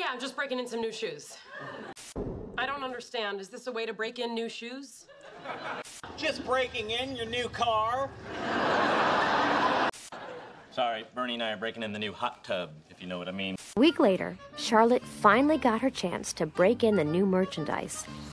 I'm just breaking in some new shoes. I don't understand. Is this a way to break in new shoes? Just breaking in your new car. Sorry, Bernie and I are breaking in the new hot tub, if you know what I mean. A week later, Charlotte finally got her chance to break in the new merchandise.